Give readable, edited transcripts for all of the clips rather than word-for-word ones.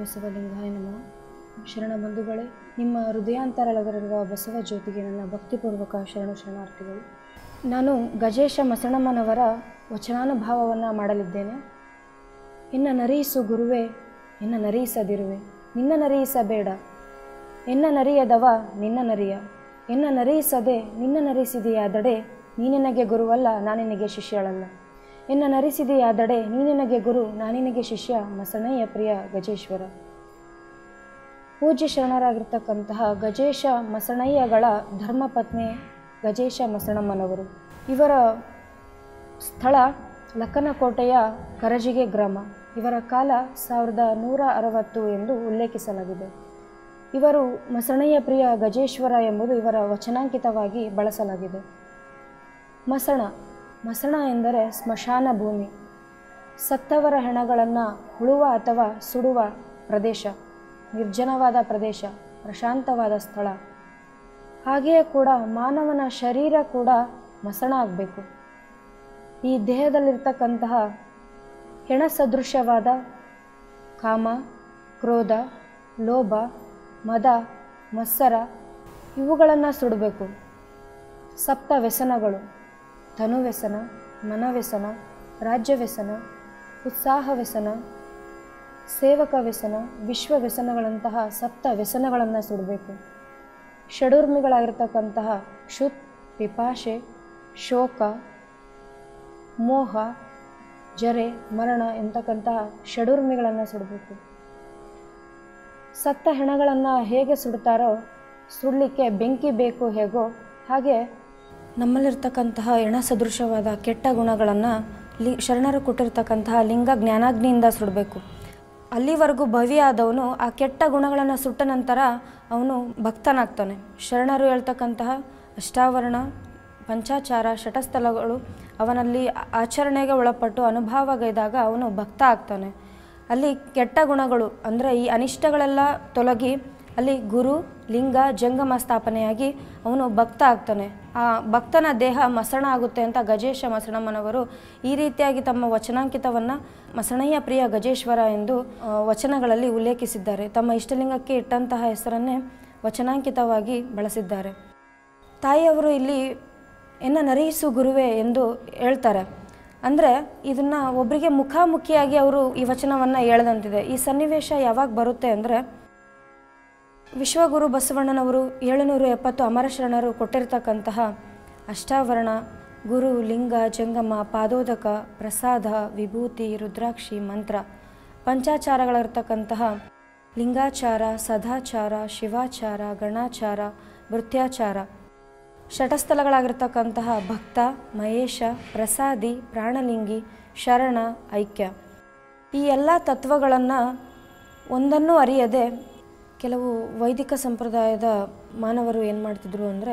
ಬಸವಲಿಂಗಾಯ ನಮಃ. ಶರಣ ಬಂಧುಗಳೇ, ನಿಮ್ಮ ಹೃದಯಾಂತರಾಳದಲ್ಲಿರುವ ಬಸವ ಜ್ಯೋತಿಗೆ ನನ್ನ ಭಕ್ತಿಪೂರ್ವಕ ಶರಣಾರ್ಥಿಗಳು. ನಾನು ಗಜೇಶ ಮಸಣಮ್ಮನವರ ವಚನಾನುಭಾವವನ್ನು ಮಾಡಲಿದ್ದೇನೆ. ಎನ್ನ ನರಿಯಿಸು ಗುರುವೇ, ಎನ್ನ ನರಿಯಿಸದಿರುವೆ, ನಿನ್ನ ನರಿಯಿಸಬೇಡ, ಎನ್ನ ನರಿಯದವ ನಿನ್ನ ನರಿಯ, ಎನ್ನ ನರಿಯಿಸದೆ ನಿನ್ನ ನರಿಸಿದೆಯಾದಡೆ ನೀನಿನಗೆ ಗುರುವಲ್ಲ, ನಾನಿನಗೆ ಶಿಷ್ಯಳಲ್ಲ. ಎನ್ನ ನರಿಸಿದೆಯಾದಡೆ ನೀನಿನಗೆ ಗುರು, ನಾನಿನಗೆ ಶಿಷ್ಯ, ಮಸಣಯ್ಯ ಪ್ರಿಯ ಗಜೇಶ್ವರ. ಪೂಜ್ಯ ಶರಣರಾಗಿರ್ತಕ್ಕಂತಹ ಗಜೇಶ ಮಸಣಯ್ಯಗಳ ಧರ್ಮಪತ್ನಿ ಗಜೇಶ ಮಸಣಮ್ಮನವರು. ಇವರ ಸ್ಥಳ ಲಕ್ಕನಕೋಟೆಯ ಕರಜಿಗೆ ಗ್ರಾಮ. ಇವರ ಕಾಲ 1160 ಎಂದು ಉಲ್ಲೇಖಿಸಲಾಗಿದೆ. ಇವರು ಮಸಣಯ್ಯ ಪ್ರಿಯ ಗಜೇಶ್ವರ ಎಂಬುದು ಇವರ ವಚನಾಂಕಿತವಾಗಿ ಬಳಸಲಾಗಿದೆ. ಮಸಣ ಎಂದರೆ ಸ್ಮಶಾನ ಭೂಮಿ, ಸತ್ತವರ ಹೆಣಗಳನ್ನು ಉಳುವ ಅಥವಾ ಸುಡುವ ಪ್ರದೇಶ, ನಿರ್ಜನವಾದ ಪ್ರದೇಶ, ಪ್ರಶಾಂತವಾದ ಸ್ಥಳ. ಹಾಗೆಯೇ ಕೂಡ ಮಾನವನ ಶರೀರ ಕೂಡ ಮಸಣ ಆಗಬೇಕು. ಈ ದೇಹದಲ್ಲಿರ್ತಕ್ಕಂತಹ ಹೆಣ ಸದೃಶ್ಯವಾದ ಕಾಮ, ಕ್ರೋಧ, ಲೋಭ, ಮದ, ಮತ್ಸರ ಇವುಗಳನ್ನು ಸುಡಬೇಕು. ಸಪ್ತ ವ್ಯಸನಗಳು: ತನುವ್ಯಸನ, ಮನವ್ಯಸನ, ರಾಜ್ಯ ವ್ಯಸನ, ಉತ್ಸಾಹ ವ್ಯಸನ, ಸೇವಕ ವ್ಯಸನ, ವಿಶ್ವ ವ್ಯಸನಗಳಂತಹ ಸಪ್ತ ವ್ಯಸನಗಳನ್ನು ಸುಡಬೇಕು. ಷಡೂರ್ಮಿಗಳಾಗಿರ್ತಕ್ಕಂತಹ ಕ್ಷುತ್, ಪಿಪಾಶೆ, ಶೋಕ, ಮೋಹ, ಜರೆ, ಮರಣ ಎಂತಕ್ಕಂತಹ ಷಡೂರ್ಮಿಗಳನ್ನು ಸುಡಬೇಕು. ಸತ್ತ ಹೆಣಗಳನ್ನು ಹೇಗೆ ಸುಡ್ತಾರೋ ಸುಡಲಿಕ್ಕೆ ಬೆಂಕಿ ಬೇಕು ಹೇಗೋ ಹಾಗೆ ನಮ್ಮಲ್ಲಿರ್ತಕ್ಕಂತಹ ಹೆಣ ಸದೃಶವಾದ ಕೆಟ್ಟ ಗುಣಗಳನ್ನು ಶರಣರು ಕೊಟ್ಟಿರ್ತಕ್ಕಂತಹ ಲಿಂಗ ಜ್ಞಾನಾಗ್ನಿಯಿಂದ ಸುಡಬೇಕು. ಅಲ್ಲಿವರೆಗೂ ಭವಿಯಾದವನು ಆ ಕೆಟ್ಟ ಗುಣಗಳನ್ನು ಸುಟ್ಟ ನಂತರ ಅವನು ಭಕ್ತನಾಗ್ತಾನೆ. ಶರಣರು ಹೇಳ್ತಕ್ಕಂತಹ ಅಷ್ಟಾವರಣ, ಪಂಚಾಚಾರ, ಶಟಸ್ಥಲಗಳು ಅವನಲ್ಲಿ ಆಚರಣೆಗೆ ಒಳಪಟ್ಟು ಅನುಭವಗೈದಾಗ ಅವನು ಭಕ್ತ ಆಗ್ತಾನೆ. ಅಲ್ಲಿ ಕೆಟ್ಟ ಗುಣಗಳು ಅಂದರೆ ಈ ಅನಿಷ್ಟಗಳೆಲ್ಲ ತೊಲಗಿ ಅಲ್ಲಿ ಗುರು, ಲಿಂಗ, ಜಂಗಮ ಸ್ಥಾಪನೆಯಾಗಿ ಅವನು ಭಕ್ತ ಆಗ್ತಾನೆ. ಆ ಭಕ್ತನ ದೇಹ ಮಸಣ ಆಗುತ್ತೆ ಅಂತ ಗಜೇಶ ಮಸಣಮ್ಮನವರು ಈ ರೀತಿಯಾಗಿ ತಮ್ಮ ವಚನಾಂಕಿತವನ್ನು ಮಸಣಯ್ಯ ಪ್ರಿಯ ಗಜೇಶ್ವರ ಎಂದು ವಚನಗಳಲ್ಲಿ ಉಲ್ಲೇಖಿಸಿದ್ದಾರೆ. ತಮ್ಮ ಇಷ್ಟಲಿಂಗಕ್ಕೆ ಇಟ್ಟಂತಹ ಹೆಸರನ್ನೇ ವಚನಾಂಕಿತವಾಗಿ ಬಳಸಿದ್ದಾರೆ. ತಾಯಿಯವರು ಇಲ್ಲಿ ಎನ್ನ ನರಿಯಿಸು ಗುರುವೇ ಎಂದು ಹೇಳ್ತಾರೆ. ಅಂದರೆ ಇದನ್ನು ಒಬ್ಬರಿಗೆ ಮುಖಾಮುಖಿಯಾಗಿ ಅವರು ಈ ವಚನವನ್ನು ಹೇಳ್ದಂತಿದೆ. ಈ ಸನ್ನಿವೇಶ ಯಾವಾಗ ಬರುತ್ತೆ ಅಂದರೆ ವಿಶ್ವಗುರು ಬಸವಣ್ಣನವರು 770 ಅಮರ ಶರಣರು ಕೊಟ್ಟಿರ್ತಕ್ಕಂತಹ ಅಷ್ಟಾವರಣ, ಗುರು, ಲಿಂಗ, ಜಂಗಮ, ಪಾದೋದಕ, ಪ್ರಸಾದ, ವಿಭೂತಿ, ರುದ್ರಾಕ್ಷಿ, ಮಂತ್ರ, ಪಂಚಾಚಾರಗಳಿರ್ತಕ್ಕಂತಹ ಲಿಂಗಾಚಾರ, ಸದಾಚಾರ, ಶಿವಾಚಾರ, ಗಣಾಚಾರ, ಭೃತ್ಯಾಚಾರ, ಶಟಸ್ಥಲಗಳಾಗಿರ್ತಕ್ಕಂತಹ ಭಕ್ತ, ಮಹೇಶ, ಪ್ರಸಾದಿ, ಪ್ರಾಣಲಿಂಗಿ, ಶರಣ, ಐಕ್ಯ, ಈ ಎಲ್ಲ ತತ್ವಗಳನ್ನು ಒಂದನ್ನೂ ಅರಿಯದೆ ಕೆಲವು ವೈದಿಕ ಸಂಪ್ರದಾಯದ ಮಾನವರು ಏನು ಮಾಡ್ತಿದ್ರು ಅಂದರೆ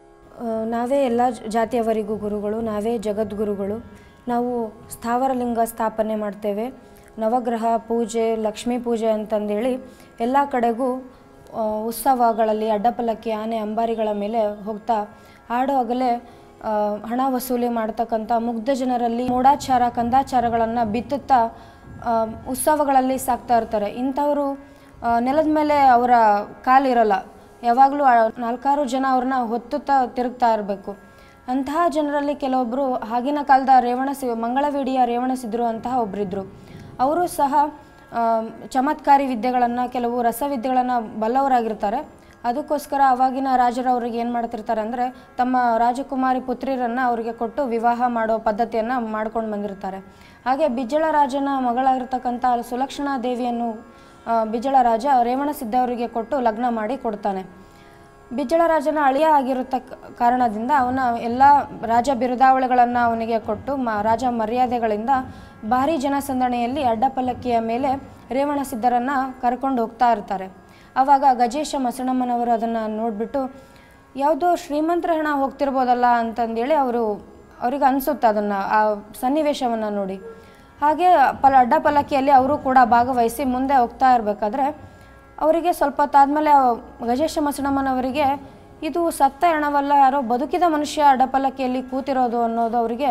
ನಾವೇ ಎಲ್ಲ ಜಾತಿಯವರಿಗೂ ಗುರುಗಳು, ನಾವೇ ಜಗದ್ಗುರುಗಳು, ನಾವು ಸ್ಥಾವರಲಿಂಗ ಸ್ಥಾಪನೆ ಮಾಡ್ತೇವೆ, ನವಗ್ರಹ ಪೂಜೆ, ಲಕ್ಷ್ಮೀ ಪೂಜೆ ಅಂತಂದೇಳಿ ಎಲ್ಲ ಕಡೆಗೂ ಉತ್ಸವಗಳಲ್ಲಿ ಅಡ್ಡಪಲ್ಲಕ್ಕಿ, ಆನೆ, ಅಂಬಾರಿಗಳ ಮೇಲೆ ಹೋಗ್ತಾ ಹಾಡು ಹಗಲೇ ಹಣ ವಸೂಲಿ ಮಾಡ್ತಕ್ಕಂಥ ಮುಗ್ಧ ಜನರಲ್ಲಿ ಮೂಢಾಚಾರ, ಕಂದಾಚಾರಗಳನ್ನು ಬಿತ್ತುತ್ತಾ ಉತ್ಸವಗಳಲ್ಲಿ ಸಾಕ್ತಾ ಇರ್ತಾರೆ. ಇಂಥವರು ನೆಲದ ಮೇಲೆ ಅವರ ಕಾಲಿರಲ್ಲ, ಯಾವಾಗಲೂ 4-6 ಜನ ಅವ್ರನ್ನ ಹೊತ್ತುತ್ತಾ ತಿರುಗ್ತಾ ಇರಬೇಕು. ಅಂತಹ ಜನರಲ್ಲಿ ಕೆಲವೊಬ್ಬರು ಆಗಿನ ಕಾಲದ ಮಂಗಳವೇಡಿಯ ರೇವಣಸಿದ್ರು ಅಂತಹ ಒಬ್ಬರಿದ್ದರು. ಅವರು ಸಹ ಚಮತ್ಕಾರಿ ವಿದ್ಯೆಗಳನ್ನು, ಕೆಲವು ರಸವಿದ್ಯೆಗಳನ್ನು ಬಲ್ಲವರಾಗಿರ್ತಾರೆ. ಅದಕ್ಕೋಸ್ಕರ ಆವಾಗಿನ ರಾಜರವ್ರಿಗೆ ಏನು ಮಾಡ್ತಿರ್ತಾರೆ ಅಂದರೆ ತಮ್ಮ ರಾಜಕುಮಾರಿ ಪುತ್ರಿಯರನ್ನು ಅವರಿಗೆ ಕೊಟ್ಟು ವಿವಾಹ ಮಾಡೋ ಪದ್ಧತಿಯನ್ನು ಮಾಡ್ಕೊಂಡು ಬಂದಿರ್ತಾರೆ. ಹಾಗೆ ಬಿಜ್ಜಳ ರಾಜನ ಮಗಳಾಗಿರ್ತಕ್ಕಂಥ ಸುಲಕ್ಷಣಾ ದೇವಿಯನ್ನು ಬಿಜ್ಜಳ ರಾಜ ರೇವಣಸಿದ್ದವರಿಗೆ ಕೊಟ್ಟು ಲಗ್ನ ಮಾಡಿ ಕೊಡ್ತಾನೆ. ಬಿಜ್ಜಳ ರಾಜನ ಅಳಿಯ ಆಗಿರತ ಕಾರಣದಿಂದ ಅವನ ಎಲ್ಲ ರಾಜ ಬಿರುದಾವಳಿಗಳನ್ನು ಅವನಿಗೆ ಕೊಟ್ಟು ರಾಜ ಮರ್ಯಾದೆಗಳಿಂದ ಭಾರೀ ಜನಸಂದಣಿಯಲ್ಲಿ ಅಡ್ಡಪಲ್ಲಕ್ಕಿಯ ಮೇಲೆ ರೇವಣಸಿದ್ದರನ್ನು ಕರ್ಕೊಂಡು ಹೋಗ್ತಾ ಇರ್ತಾರೆ. ಆವಾಗ ಗಜೇಶ ಮಸಣಮ್ಮನವರು ಅದನ್ನು ನೋಡಿಬಿಟ್ಟು ಯಾವುದೋ ಶ್ರೀಮಂತರ ಹೆಣ ಹೋಗ್ತಿರ್ಬೋದಲ್ಲ ಅಂತಂದೇಳಿ ಅವ್ರಿಗೆ ಅನಿಸುತ್ತೆ ಅದನ್ನು, ಆ ಸನ್ನಿವೇಶವನ್ನು ನೋಡಿ. ಹಾಗೆ ಅಡ್ಡಪಲ್ಲಕ್ಕಿಯಲ್ಲಿ ಅವರು ಕೂಡ ಭಾಗವಹಿಸಿ ಮುಂದೆ ಹೋಗ್ತಾ ಇರಬೇಕಾದ್ರೆ ಅವರಿಗೆ ಸ್ವಲ್ಪ ಹೊತ್ತಾದಮೇಲೆ ಗಜೇಶ ಮಸಣಮ್ಮನವರಿಗೆ ಇದು ಸತ್ತ ಹೆಣವಲ್ಲ, ಯಾರೋ ಬದುಕಿದ ಮನುಷ್ಯ ಅಡ್ಡಪಲ್ಲಕ್ಕಿಯಲ್ಲಿ ಕೂತಿರೋದು ಅನ್ನೋದು ಅವರಿಗೆ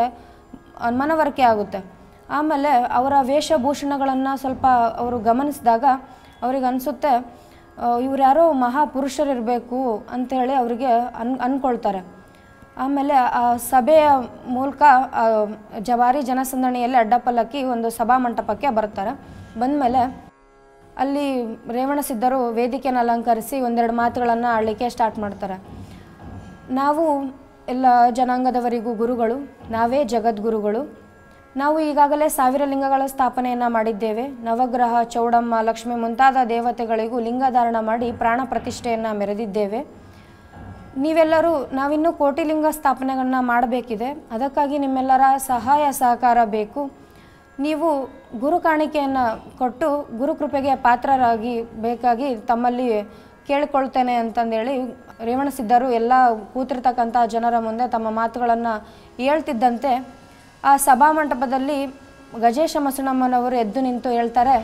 ಮನವರಿಕೆ ಆಗುತ್ತೆ. ಆಮೇಲೆ ಅವರ ವೇಷಭೂಷಣಗಳನ್ನು ಸ್ವಲ್ಪ ಅವರು ಗಮನಿಸಿದಾಗ ಅವ್ರಿಗೆ ಅನಿಸುತ್ತೆ ಇವ್ರು ಯಾರೋ ಮಹಾಪುರುಷರಿರಬೇಕು ಅಂಥೇಳಿ ಅವರಿಗೆ ಅಂದ್ಕೊಳ್ತಾರೆ. ಆಮೇಲೆ ಆ ಸಭೆಯ ಮೂಲಕ ಜವಾರಿ ಜನಸಂದಣಿಯಲ್ಲಿ ಅಡ್ಡಪಲ್ಲಕ್ಕಿ ಒಂದು ಸಭಾ ಮಂಟಪಕ್ಕೆ ಬರ್ತಾರೆ. ಬಂದಮೇಲೆ ಅಲ್ಲಿ ರೇವಣಸಿದ್ಧರು ವೇದಿಕೆಯನ್ನು ಅಲಂಕರಿಸಿ ಒಂದೆರಡು ಮಾತುಗಳನ್ನು ಆಡಲಿಕ್ಕೆ ಸ್ಟಾರ್ಟ್ ಮಾಡ್ತಾರೆ. ನಾವು ಎಲ್ಲ ಜನಾಂಗದವರಿಗೂ ಗುರುಗಳು, ನಾವೇ ಜಗದ್ಗುರುಗಳು. ನಾವು ಈಗಾಗಲೇ 1000 ಲಿಂಗಗಳ ಸ್ಥಾಪನೆಯನ್ನು ಮಾಡಿದ್ದೇವೆ. ನವಗ್ರಹ, ಚೌಡಮ್ಮ, ಲಕ್ಷ್ಮಿ ಮುಂತಾದ ದೇವತೆಗಳಿಗೂ ಲಿಂಗಧಾರಣ ಮಾಡಿ ಪ್ರಾಣ ಪ್ರತಿಷ್ಠೆಯನ್ನು ಮೆರೆದಿದ್ದೇವೆ. ನೀವೆಲ್ಲರೂ ನಾವಿನ್ನೂ ಕೋಟಿಲಿಂಗ ಸ್ಥಾಪನೆಗಳನ್ನ ಮಾಡಬೇಕಿದೆ. ಅದಕ್ಕಾಗಿ ನಿಮ್ಮೆಲ್ಲರ ಸಹಾಯ ಸಹಕಾರ ಬೇಕು. ನೀವು ಗುರು ಕಾಣಿಕೆಯನ್ನು ಕೊಟ್ಟು ಗುರುಕೃಪೆಗೆ ಪಾತ್ರರಾಗಿ ಬೇಕಾಗಿ ತಮ್ಮಲ್ಲಿ ಕೇಳಿಕೊಳ್ತೇನೆ ಅಂತಂದೇಳಿ ರೇವಣಸಿದ್ಧರು ಎಲ್ಲ ಕೂತಿರ್ತಕ್ಕಂಥ ಜನರ ಮುಂದೆ ತಮ್ಮ ಮಾತುಗಳನ್ನು ಹೇಳ್ತಿದ್ದಂತೆ ಆ ಸಭಾಮಂಟಪದಲ್ಲಿ ಗಜೇಶ ಮಸಣಮ್ಮನವರು ಎದ್ದು ನಿಂತು ಹೇಳ್ತಾರೆ,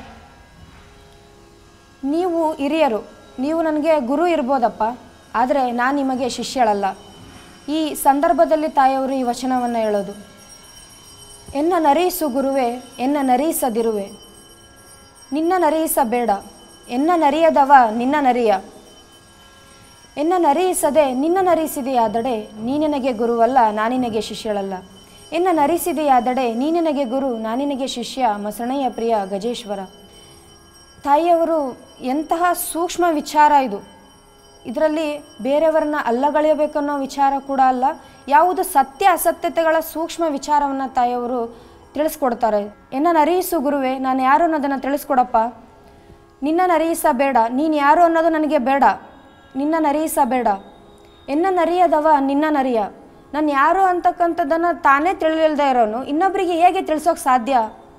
ನೀವು ಹಿರಿಯರು, ನೀವು ನನಗೆ ಗುರು ಇರ್ಬೋದಪ್ಪ, ಆದರೆ ನಾನು ನಿಮಗೆ ಶಿಷ್ಯಳಲ್ಲ. ಈ ಸಂದರ್ಭದಲ್ಲಿ ತಾಯಿಯವರು ಈ ವಚನವನ್ನು ಹೇಳೋದು, ಎನ್ನ ನರೀಸು ಗುರುವೆ, ಎನ್ನ ನರೀಸದಿರುವೆ, ನಿನ್ನ ನರೀಸಬೇಡ, ಎನ್ನ ನರಿಯದವ ನಿನ್ನ ನರಿಯ, ಎನ್ನ ನರೀಸದೆ ನಿನ್ನ ನರೀಸಿದೆಯಾದಡೆ ನೀನಿನಗೆ ಗುರುವಲ್ಲ, ನಾನಿನಗೆ ಶಿಷ್ಯಳಲ್ಲ. ಎನ್ನ ನರೀಸಿದೆಯಾದಡೆ ನೀನಿನಗೆ ಗುರು, ನಾನಿನಗೆ ಶಿಷ್ಯ, ಮಸಣಯ್ಯ ಪ್ರಿಯ ಗಜೇಶ್ವರ. ತಾಯಿಯವರು ಎಂತಹ ಸೂಕ್ಷ್ಮ ವಿಚಾರ ಇದು. ಇದರಲ್ಲಿ ಬೇರೆಯವರನ್ನ ಅಲ್ಲಗಳೆಯಬೇಕನ್ನೋ ವಿಚಾರ ಕೂಡ ಅಲ್ಲ, ಯಾವುದು ಸತ್ಯ ಅಸತ್ಯತೆಗಳ ಸೂಕ್ಷ್ಮ ವಿಚಾರವನ್ನು ತಾಯಿಯವರು ತಿಳಿಸ್ಕೊಡ್ತಾರೆ. ಎನ್ನ ನರೀಸು ಗುರುವೆ, ನಾನು ಯಾರು ಅನ್ನೋದನ್ನು ತಿಳಿಸ್ಕೊಡಪ್ಪ. ನಿನ್ನ ನರೀಸಬೇಡ, ನೀನು ಯಾರು ಅನ್ನೋದು ನನಗೆ ಬೇಡ, ನಿನ್ನ ನರೀಸಬೇಡ. ಎನ್ನ ನರಿಯದವ ನಿನ್ನ ನರಿಯ, ನಾನು ಯಾರು ಅಂತಕ್ಕಂಥದ್ದನ್ನು ತಾನೇ ತಿಳಿಯಲ್ದೇ ಇರೋನು ಇನ್ನೊಬ್ಬರಿಗೆ ಹೇಗೆ ತಿಳಿಸೋಕೆ ಸಾಧ್ಯ?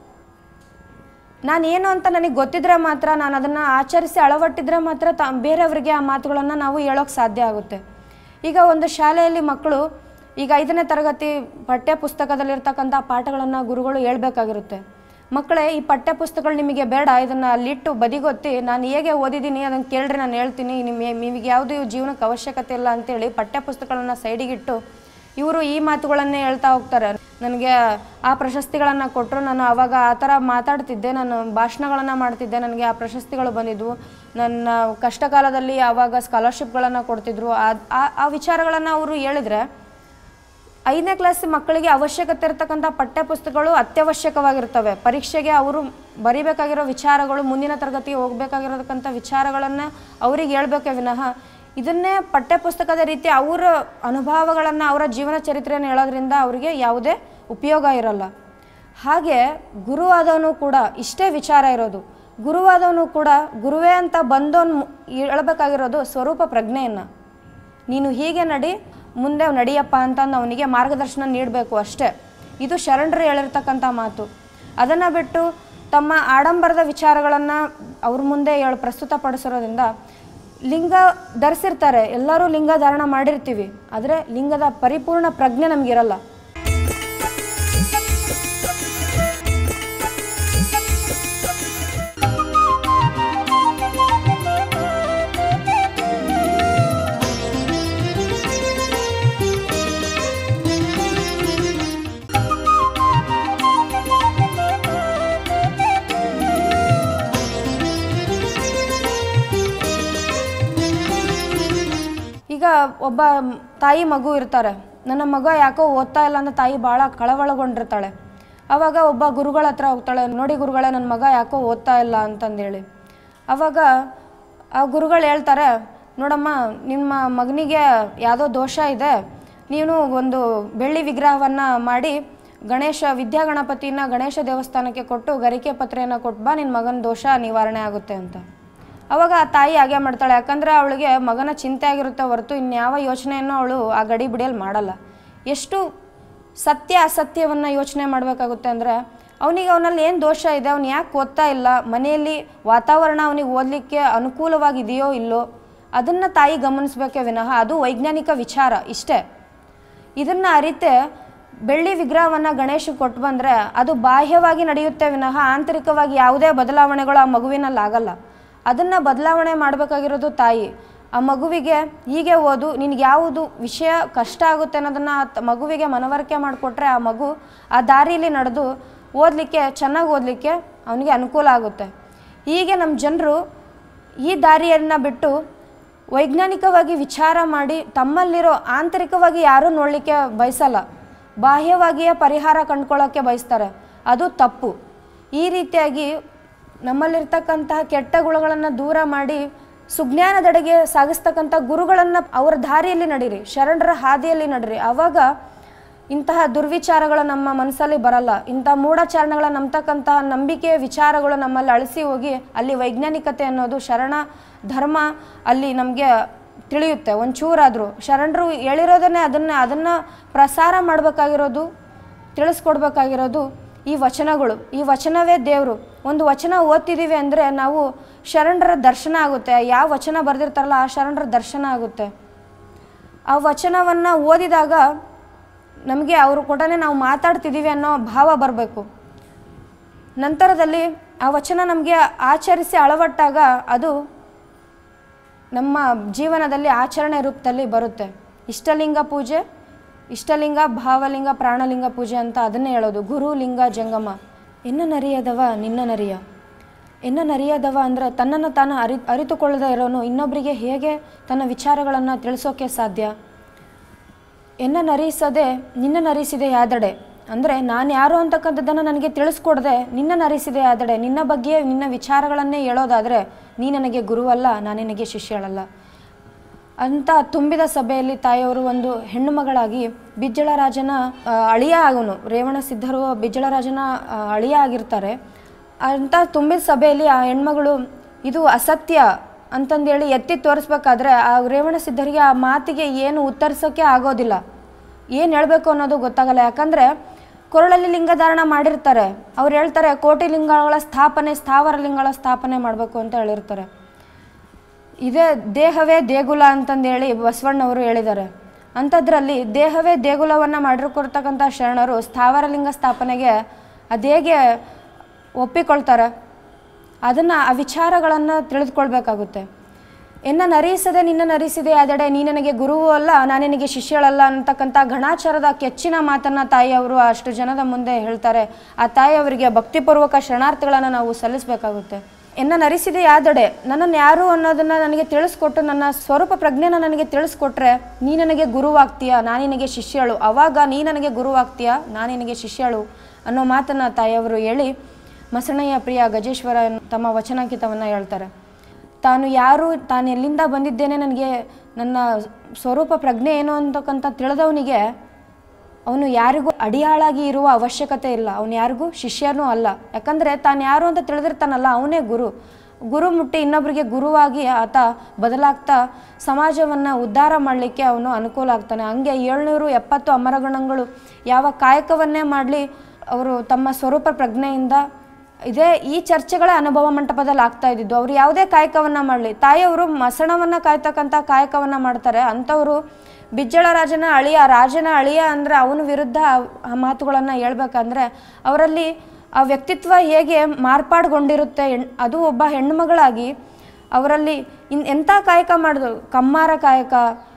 ನಾನೇನು ಅಂತ ನನಗೆ ಗೊತ್ತಿದ್ರೆ ಮಾತ್ರ, ನಾನು ಅದನ್ನು ಆಚರಿಸಿ ಅಳವಟ್ಟಿದ್ರೆ ಮಾತ್ರ ಬೇರೆಯವರಿಗೆ ಆ ಮಾತುಗಳನ್ನು ನಾವು ಹೇಳೋಕ್ಕೆ ಸಾಧ್ಯ ಆಗುತ್ತೆ. ಈಗ ಒಂದು ಶಾಲೆಯಲ್ಲಿ ಮಕ್ಕಳು ಈಗ 5ನೇ ತರಗತಿ ಪಠ್ಯ ಪುಸ್ತಕದಲ್ಲಿರ್ತಕ್ಕಂಥ ಪಾಠಗಳನ್ನು ಗುರುಗಳು ಹೇಳ್ಬೇಕಾಗಿರುತ್ತೆ. ಮಕ್ಕಳೇ, ಈ ಪಠ್ಯ ಪುಸ್ತಕಗಳು ನಿಮಗೆ ಬೇಡ, ಇದನ್ನು ಅಲ್ಲಿಟ್ಟು ಬದಿಗೊತ್ತಿ ನಾನು ಹೇಗೆ ಓದಿದ್ದೀನಿ ಅದನ್ನು ಕೇಳ್ರಿ, ನಾನು ಹೇಳ್ತೀನಿ, ನಿಮಗೆ ಯಾವುದು ಜೀವನಕ್ಕೆ ಅವಶ್ಯಕತೆ ಇಲ್ಲ ಅಂತೇಳಿ ಪಠ್ಯ ಪುಸ್ತಕಗಳನ್ನು ಸೈಡಿಗಿಟ್ಟು ಇವರು ಈ ಮಾತುಗಳನ್ನೇ ಹೇಳ್ತಾ ಹೋಗ್ತಾರೆ. ನನಗೆ ಆ ಪ್ರಶಸ್ತಿಗಳನ್ನು ಕೊಟ್ಟರು, ನಾನು ಆವಾಗ ಆ ಥರ ಮಾತಾಡ್ತಿದ್ದೆ, ನಾನು ಭಾಷಣಗಳನ್ನು ಮಾಡ್ತಿದ್ದೆ, ನನಗೆ ಆ ಪ್ರಶಸ್ತಿಗಳು ಬಂದಿದ್ವು, ನನ್ನ ಕಷ್ಟ ಕಾಲದಲ್ಲಿ ಆವಾಗ ಸ್ಕಾಲರ್ಶಿಪ್ಗಳನ್ನು ಕೊಡ್ತಿದ್ರು. ಆ ವಿಚಾರಗಳನ್ನು ಅವರು ಹೇಳಿದರೆ 5ನೇ ಕ್ಲಾಸ್ ಮಕ್ಕಳಿಗೆ ಅವಶ್ಯಕತೆ ಇರತಕ್ಕಂಥ ಪಠ್ಯ ಪುಸ್ತಕಗಳು ಅತ್ಯವಶ್ಯಕವಾಗಿರ್ತವೆ. ಪರೀಕ್ಷೆಗೆ ಅವರು ಬರಿಬೇಕಾಗಿರೋ ವಿಚಾರಗಳು, ಮುಂದಿನ ತರಗತಿಗೆ ಹೋಗಬೇಕಾಗಿರತಕ್ಕಂಥ ವಿಚಾರಗಳನ್ನು ಅವ್ರಿಗೆ ಹೇಳ್ಬೇಕೇ ವಿನಃ ಇದನ್ನೇ ಪಠ್ಯಪುಸ್ತಕದ ರೀತಿ ಅವರ ಅನುಭವಗಳನ್ನು, ಅವರ ಜೀವನ ಚರಿತ್ರೆಯನ್ನು ಹೇಳೋದ್ರಿಂದ ಅವರಿಗೆ ಯಾವುದೇ ಉಪಯೋಗ ಇರಲ್ಲ. ಹಾಗೆ ಗುರುವಾದವನು ಕೂಡ ಇಷ್ಟೇ ವಿಚಾರ ಇರೋದು. ಗುರುವಾದವನು ಕೂಡ ಗುರುವೇ ಅಂತ ಬಂದವನು ಹೇಳಬೇಕಾಗಿರೋದು ಸ್ವರೂಪ ಪ್ರಜ್ಞೆಯನ್ನು. ನೀನು ಹೀಗೆ ನಡಿ, ಮುಂದೆ ನಡಿಯಪ್ಪ ಅಂತಂದು ಅವನಿಗೆ ಮಾರ್ಗದರ್ಶನ ನೀಡಬೇಕು ಅಷ್ಟೇ. ಇದು ಶರಣರು ಹೇಳಿರ್ತಕ್ಕಂಥ ಮಾತು. ಅದನ್ನು ಬಿಟ್ಟು ತಮ್ಮ ಆಡಂಬರದ ವಿಚಾರಗಳನ್ನು ಅವ್ರ ಮುಂದೆ ಪ್ರಸ್ತುತಪಡಿಸಿರೋದ್ರಿಂದ ಲಿಂಗ ಧರಿಸಿರ್ತಾರೆ, ಎಲ್ಲರೂ ಲಿಂಗ ಧಾರಣ ಮಾಡಿರ್ತೀವಿ, ಆದರೆ ಲಿಂಗದ ಪರಿಪೂರ್ಣ ಪ್ರಜ್ಞೆ ನಮಗಿರಲ್ಲ. ಈಗ ಒಬ್ಬ ತಾಯಿ ಮಗು ಇರ್ತಾರೆ, ನನ್ನ ಮಗ ಯಾಕೋ ಓದ್ತಾ ಇಲ್ಲ ಅಂತ ತಾಯಿ ಭಾಳ ಕಳವಳಗೊಂಡಿರ್ತಾಳೆ. ಆವಾಗ ಒಬ್ಬ ಗುರುಗಳ ಹತ್ರ ಹೋಗ್ತಾಳೆ, ನೋಡಿ ಗುರುಗಳೇ, ನನ್ನ ಮಗ ಯಾಕೋ ಓದ್ತಾ ಇಲ್ಲ ಅಂತಂದೇಳಿ. ಆವಾಗ ಆ ಗುರುಗಳು ಹೇಳ್ತಾರೆ, ನೋಡಮ್ಮ, ನಿಮ್ಮ ಮಗನಿಗೆ ಯಾವುದೋ ದೋಷ ಇದೆ, ನೀನು ಒಂದು ಬೆಳ್ಳಿ ವಿಗ್ರಹವನ್ನು ಮಾಡಿ ವಿದ್ಯಾಗಣಪತಿನ ಗಣೇಶ ದೇವಸ್ಥಾನಕ್ಕೆ ಕೊಟ್ಟು ಗರಿಕೆ ಪತ್ರೆಯನ್ನು ಕೊಟ್ಟು ಬಾ, ನಿನ್ನ ಮಗನ ದೋಷ ನಿವಾರಣೆ ಆಗುತ್ತೆ ಅಂತ. ಆವಾಗ ಆ ತಾಯಿ ಹಾಗೆ ಮಾಡ್ತಾಳೆ, ಯಾಕಂದರೆ ಅವಳಿಗೆ ಮಗನ ಚಿಂತೆ ಆಗಿರುತ್ತೆ ಹೊರತು ಇನ್ಯಾವ ಯೋಚನೆಯನ್ನು ಅವಳು ಆ ಗಡಿ ಬಿಡಿಯಲ್ಲಿ ಮಾಡಲ್ಲ. ಎಷ್ಟು ಸತ್ಯ ಅಸತ್ಯವನ್ನು ಯೋಚನೆ ಮಾಡಬೇಕಾಗುತ್ತೆ ಅಂದರೆ, ಅವನಲ್ಲಿ ಏನು ದೋಷ ಇದೆ, ಅವನು ಯಾಕೆ ಓದ್ತಾ ಇಲ್ಲ, ಮನೆಯಲ್ಲಿ ವಾತಾವರಣ ಅವನಿಗೆ ಓದಲಿಕ್ಕೆ ಅನುಕೂಲವಾಗಿದೆಯೋ ಇಲ್ಲೋ ಅದನ್ನು ತಾಯಿ ಗಮನಿಸಬೇಕೇ ವಿನಃ ಅದು ವೈಜ್ಞಾನಿಕ ವಿಚಾರ ಇಷ್ಟೇ. ಇದನ್ನು ಅರಿತೆ ಬೆಳ್ಳಿ ವಿಗ್ರಹವನ್ನು ಗಣೇಶಕ್ಕೆ ಕೊಟ್ಟು ಬಂದರೆ ಅದು ಬಾಹ್ಯವಾಗಿ ನಡೆಯುತ್ತೆ ವಿನಃ ಆಂತರಿಕವಾಗಿ ಯಾವುದೇ ಬದಲಾವಣೆಗಳು ಆ ಮಗುವಿನಲ್ಲಿ ಆಗಲ್ಲ. ಅದನ್ನು ಬದಲಾವಣೆ ಮಾಡಬೇಕಾಗಿರೋದು ತಾಯಿ. ಆ ಮಗುವಿಗೆ ಹೀಗೆ ಓದು, ನಿನಗೆ ಯಾವುದು ವಿಷಯ ಕಷ್ಟ ಆಗುತ್ತೆ ಅನ್ನೋದನ್ನು ಮಗುವಿಗೆ ಮನವರಿಕೆ ಮಾಡಿಕೊಟ್ರೆ ಆ ಮಗು ಆ ದಾರಿಯಲ್ಲಿ ನಡೆದು ಓದಲಿಕ್ಕೆ, ಚೆನ್ನಾಗಿ ಓದಲಿಕ್ಕೆ ಅವನಿಗೆ ಅನುಕೂಲ ಆಗುತ್ತೆ. ಹೀಗೆ ನಮ್ಮ ಜನರು ಈ ದಾರಿಯನ್ನು ಬಿಟ್ಟು ವೈಜ್ಞಾನಿಕವಾಗಿ ವಿಚಾರ ಮಾಡಿ ತಮ್ಮಲ್ಲಿರೋ ಆಂತರಿಕವಾಗಿ ಯಾರೂ ನೋಡಲಿಕ್ಕೆ ಬಯಸಲ್ಲ, ಬಾಹ್ಯವಾಗಿಯೇ ಪರಿಹಾರ ಕಂಡುಕೊಳ್ಳೋಕ್ಕೆ ಬಯಸ್ತಾರೆ. ಅದು ತಪ್ಪು. ಈ ರೀತಿಯಾಗಿ ನಮ್ಮಲ್ಲಿರ್ತಕ್ಕಂತಹ ಕೆಟ್ಟ ಗುಣಗಳನ್ನು ದೂರ ಮಾಡಿ ಸುಜ್ಞಾನದೆಡೆಗೆ ಸಾಗಿಸ್ತಕ್ಕಂಥ ಗುರುಗಳನ್ನು ಅವರ ದಾರಿಯಲ್ಲಿ ನಡೀರಿ, ಶರಣರ ಹಾದಿಯಲ್ಲಿ ನಡೀರಿ. ಆವಾಗ ಇಂತಹ ದುರ್ವಿಚಾರಗಳು ನಮ್ಮ ಮನಸ್ಸಲ್ಲಿ ಬರಲ್ಲ. ಇಂಥ ಮೂಢಾಚರಣೆಗಳ ನಂಬತಕ್ಕಂತಹ ನಂಬಿಕೆಯ ವಿಚಾರಗಳು ನಮ್ಮಲ್ಲಿ ಅಳಿಸಿ ಹೋಗಿ ಅಲ್ಲಿ ವೈಜ್ಞಾನಿಕತೆ ಅನ್ನೋದು ಶರಣ ಧರ್ಮ ಅಲ್ಲಿ ನಮಗೆ ತಿಳಿಯುತ್ತೆ. ಒಂಚೂರಾದರೂ ಶರಣರು ಹೇಳಿರೋದನ್ನೇ ಅದನ್ನು ಪ್ರಸಾರ ಮಾಡಬೇಕಾಗಿರೋದು, ತಿಳಿಸ್ಕೊಡ್ಬೇಕಾಗಿರೋದು ಈ ವಚನಗಳು. ಈ ವಚನವೇ ದೇವರು. ಒಂದು ವಚನ ಓದ್ತಿದ್ದೀವಿ ಅಂದರೆ ನಾವು ಶರಣರ ದರ್ಶನ ಆಗುತ್ತೆ. ಯಾವ ವಚನ ಬರೆದಿರ್ತಾರಲ್ಲ ಆ ಶರಣರ ದರ್ಶನ ಆಗುತ್ತೆ. ಆ ವಚನವನ್ನು ಓದಿದಾಗ ನಮಗೆ ಅವರು ಕೊಟ್ಟನೆ ನಾವು ಮಾತಾಡ್ತಿದ್ದೀವಿ ಅನ್ನೋ ಭಾವ ಬರಬೇಕು. ನಂತರದಲ್ಲಿ ಆ ವಚನ ನಮಗೆ ಆಚರಿಸಿ ಅಳವಟ್ಟಾಗ ಅದು ನಮ್ಮ ಜೀವನದಲ್ಲಿ ಆಚರಣೆ ರೂಪದಲ್ಲಿ ಬರುತ್ತೆ. ಇಷ್ಟಲಿಂಗ ಪೂಜೆ, ಇಷ್ಟಲಿಂಗ, ಭಾವಲಿಂಗ, ಪ್ರಾಣಲಿಂಗ ಪೂಜೆ ಅಂತ ಅದನ್ನೇ ಹೇಳೋದು. ಗುರು ಲಿಂಗ ಜಂಗಮ. ಎನ್ನ ನರಿಯದವ ನಿನ್ನ ನರಿಯ. ಎನ್ನ ನರಿಯದವ ಅಂದರೆ ತನ್ನನ್ನು ತಾನು ಅರಿತುಕೊಳ್ಳದೆ ಇರೋನು ಇನ್ನೊಬ್ಬರಿಗೆ ಹೇಗೆ ತನ್ನ ವಿಚಾರಗಳನ್ನು ತಿಳಿಸೋಕ್ಕೆ ಸಾಧ್ಯ? ಎನ್ನ ನರಿಸದೆ ನಿನ್ನ ನರಿಸಿದೆ ಯಾದಡೆ ಅಂದರೆ ನಾನು ಯಾರು ಅಂತಕ್ಕಂಥದ್ದನ್ನು ನನಗೆ ತಿಳಿಸ್ಕೊಡದೆ ನಿನ್ನ ನರಿಸಿದೆ ಯಾದಡೆ, ನಿನ್ನ ಬಗ್ಗೆ ನಿನ್ನ ವಿಚಾರಗಳನ್ನೇ ಹೇಳೋದಾದರೆ ನೀ ನನಗೆ ಗುರುವಲ್ಲ, ನಾನು ನಿನಗೆ ಶಿಷ್ಯಳಲ್ಲ ಅಂತ ತುಂಬಿದ ಸಭೆಯಲ್ಲಿ ತಾಯಿಯವರು ಒಂದು ಹೆಣ್ಣು ಮಗಳಾಗಿ ಬಿಜ್ಜಳ ರಾಜನ ಅಳಿಯ ಆಗೋನು, ರೇವಣ ಸಿದ್ಧರು ಬಿಜ್ಜಳ ರಾಜನ ಅಳಿಯ ಆಗಿರ್ತಾರೆ. ಅಂತ ತುಂಬಿದ ಸಭೆಯಲ್ಲಿ ಆ ಹೆಣ್ಮಗಳು ಇದು ಅಸತ್ಯ ಅಂತಂದೇಳಿ ಎತ್ತಿ ತೋರಿಸ್ಬೇಕಾದ್ರೆ ಆ ರೇವಣ ಸಿದ್ಧರಿಗೆ ಆ ಮಾತಿಗೆ ಏನು ಉತ್ತರಿಸೋಕ್ಕೆ ಆಗೋದಿಲ್ಲ, ಏನು ಹೇಳಬೇಕು ಅನ್ನೋದು ಗೊತ್ತಾಗಲ್ಲ. ಯಾಕಂದರೆ ಕೊರಳಲ್ಲಿ ಲಿಂಗಧಾರಣ ಮಾಡಿರ್ತಾರೆ. ಅವ್ರು ಹೇಳ್ತಾರೆ ಕೋಟಿ ಲಿಂಗಗಳ ಸ್ಥಾಪನೆ, ಸ್ಥಾವರ ಲಿಂಗಗಳ ಸ್ಥಾಪನೆ ಮಾಡಬೇಕು ಅಂತ ಹೇಳಿರ್ತಾರೆ. ಇದೇ ದೇಹವೇ ದೇಗುಲ ಅಂತಂದೇಳಿ ಬಸವಣ್ಣವರು ಹೇಳಿದ್ದಾರೆ. ಅಂಥದ್ರಲ್ಲಿ ದೇಹವೇ ದೇಗುಲವನ್ನು ಮಾಡಿಕೊಡ್ತಕ್ಕಂಥ ಶರಣರು ಸ್ಥಾವರ ಲಿಂಗ ಸ್ಥಾಪನೆಗೆ ಅದೇಗೆ ಒಪ್ಪಿಕೊಳ್ತಾರೆ? ಅದನ್ನು ಆ ವಿಚಾರಗಳನ್ನು ತಿಳಿದುಕೊಳ್ಬೇಕಾಗುತ್ತೆ. ಎನ್ನ ನರಿಸದೆ ನಿನ್ನ ನರಿಸಿದೆ ಆದಡೆ ನೀ ನನಗೆ ಗುರುವೂ ಅಲ್ಲ, ನಾನು ನಿನಗೆ ಶಿಷ್ಯಳಲ್ಲ ಅಂತಕ್ಕಂಥ ಘನಾಚಾರದ ಕೆಚ್ಚಿನ ಮಾತನ್ನು ತಾಯಿಯವರು ಅಷ್ಟು ಜನದ ಮುಂದೆ ಹೇಳ್ತಾರೆ. ಆ ತಾಯಿಯವರಿಗೆ ಭಕ್ತಿಪೂರ್ವಕ ಶರಣಾರ್ಥಿಗಳನ್ನು ನಾವು ಸಲ್ಲಿಸಬೇಕಾಗುತ್ತೆ. ಎನ್ನ ನರಿಸಿದೆ ಆದಡೆ ನನ್ನನ್ನು ಯಾರು ಅನ್ನೋದನ್ನು ನನಗೆ ತಿಳಿಸ್ಕೊಟ್ಟು ನನ್ನ ಸ್ವರೂಪ ಪ್ರಜ್ಞೆನ ನನಗೆ ತಿಳಿಸ್ಕೊಟ್ರೆ ನೀ ನನಗೆ ಗುರುವಾಗ್ತೀಯ, ನಾನು ನಿನಗೆ ಶಿಷ್ಯಳು. ಆವಾಗ ನೀ ನನಗೆ ಗುರುವಾಗ್ತೀಯ, ನಾನು ನಿನಗೆ ಶಿಷ್ಯಳು ಅನ್ನೋ ಮಾತನ್ನು ತಾಯಿಯವರು ಹೇಳಿ ಮಸಣಯ್ಯ ಪ್ರಿಯ ಗಜೇಶ್ವರ ತಮ್ಮ ವಚನಾಂಕಿತವನ್ನು ಹೇಳ್ತಾರೆ. ತಾನು ಯಾರು, ತಾನು ಎಲ್ಲಿಂದ ಬಂದಿದ್ದೇನೆ, ನನಗೆ ನನ್ನ ಸ್ವರೂಪ ಪ್ರಜ್ಞೆ ಏನು ಅಂತಕ್ಕಂಥ ತಿಳಿದವನಿಗೆ ಅವನು ಯಾರಿಗೂ ಅಡಿಯಾಳಾಗಿ ಇರುವ ಅವಶ್ಯಕತೆ ಇಲ್ಲ, ಅವನು ಯಾರಿಗೂ ಶಿಷ್ಯನೂ ಅಲ್ಲ. ಯಾಕಂದರೆ ತಾನು ಯಾರು ಅಂತ ತಿಳಿದಿರ್ತಾನಲ್ಲ ಅವನೇ ಗುರು ಮುಟ್ಟಿ ಇನ್ನೊಬ್ಬರಿಗೆ ಗುರುವಾಗಿ ಆತ ಬದಲಾಗ್ತಾ ಸಮಾಜವನ್ನು ಉದ್ಧಾರ ಮಾಡಲಿಕ್ಕೆ ಅವನು ಅನುಕೂಲ ಆಗ್ತಾನೆ. ಹಂಗೆ 770 ಅಮರಗಣಗಳು ಯಾವ ಕಾಯಕವನ್ನೇ ಮಾಡಲಿ ಅವರು ತಮ್ಮ ಸ್ವರೂಪ ಪ್ರಜ್ಞೆಯಿಂದ ಈ ಚರ್ಚೆಗಳೇ ಅನುಭವ ಮಂಟಪದಲ್ಲಿ ಆಗ್ತಾ ಇದ್ದಿದ್ದು. ಅವರು ಯಾವುದೇ ಕಾಯಕವನ್ನು ಮಾಡಲಿ, ತಾಯಿಯವರು ಮಸಣವನ್ನು ಕಾಯ್ತಕ್ಕಂಥ ಕಾಯಕವನ್ನು ಮಾಡ್ತಾರೆ. ಅಂಥವರು ಬಿಜ್ಜಳ ರಾಜನ ಅಳಿಯ ಅಂದರೆ ಅವನ ವಿರುದ್ಧ ಆ ಮಾತುಗಳನ್ನು ಹೇಳ್ಬೇಕಂದ್ರೆ ಅವರಲ್ಲಿ ಆ ವ್ಯಕ್ತಿತ್ವ ಹೇಗೆ ಮಾರ್ಪಾಡುಗೊಂಡಿರುತ್ತೆ. ಅದು ಒಬ್ಬ ಹೆಣ್ಣುಮಗಳಾಗಿ ಅವರಲ್ಲಿ ಎಂಥ ಕಾಯಕ ಮಾಡಿದ್ರು, ಕಮ್ಮಾರ ಕಾಯಕ,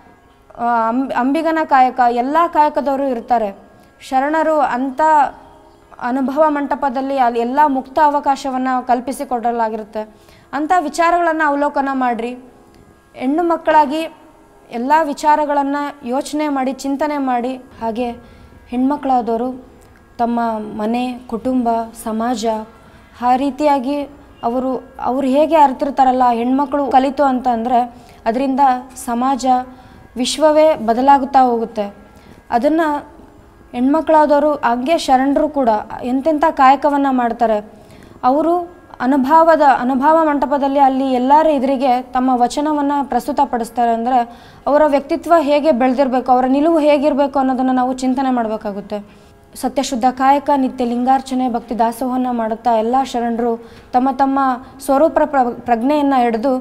ಅಂಬಿಗನ ಕಾಯಕ, ಎಲ್ಲ ಕಾಯಕದವರು ಇರ್ತಾರೆ. ಶರಣರು ಅಂಥ ಅನುಭವ ಮಂಟಪದಲ್ಲಿ ಅಲ್ಲಿ ಎಲ್ಲ ಮುಕ್ತ ಅವಕಾಶವನ್ನು ಕಲ್ಪಿಸಿಕೊಡಲಾಗಿರುತ್ತೆ. ಅಂಥ ವಿಚಾರಗಳನ್ನು ಅವಲೋಕನ ಮಾಡಿರಿ. ಹೆಣ್ಣು ಮಕ್ಕಳಾಗಿ ಎಲ್ಲ ವಿಚಾರಗಳನ್ನು ಯೋಚನೆ ಮಾಡಿ ಚಿಂತನೆ ಮಾಡಿ, ಹಾಗೆ ಹೆಣ್ಮಕ್ಳಾದವರು ತಮ್ಮ ಮನೆ, ಕುಟುಂಬ, ಸಮಾಜ ಆ ರೀತಿಯಾಗಿ ಅವರು ಹೇಗೆ ಅರ್ತಿರ್ತಾರಲ್ಲ ಹೆಣ್ಮಕ್ಳು ಕಲಿತು ಅಂತಂದರೆ ಅದರಿಂದ ಸಮಾಜ ವಿಶ್ವವೇ ಬದಲಾಗುತ್ತಾ ಹೋಗುತ್ತೆ. ಅದನ್ನು ಹೆಣ್ಮಕ್ಳಾದವರು ಹಾಗೆ ಶರಣರು ಕೂಡ ಎಂತೆಂಥ ಕಾಯಕವನ್ನು ಮಾಡ್ತಾರೆ. ಅವರು ಅನುಭವ ಮಂಟಪದಲ್ಲಿ ಅಲ್ಲಿ ಎಲ್ಲರ ಎದುರಿಗೆ ತಮ್ಮ ವಚನವನ್ನು ಪ್ರಸ್ತುತಪಡಿಸ್ತಾರೆ. ಅಂದರೆ ಅವರ ವ್ಯಕ್ತಿತ್ವ ಹೇಗೆ ಬೆಳೆದಿರಬೇಕು, ಅವರ ನಿಲುವು ಹೇಗಿರಬೇಕು ಅನ್ನೋದನ್ನು ನಾವು ಚಿಂತನೆ ಮಾಡಬೇಕಾಗುತ್ತೆ. ಸತ್ಯಶುದ್ಧ ಕಾಯಕ, ನಿತ್ಯ ಲಿಂಗಾರ್ಚನೆ, ಭಕ್ತಿ ದಾಸೋಹವನ್ನು ಮಾಡುತ್ತಾ ಎಲ್ಲ ಶರಣರು ತಮ್ಮ ತಮ್ಮ ಸ್ವರೂಪ ಪ್ರಜ್ಞೆಯನ್ನು ಹಿಡಿದು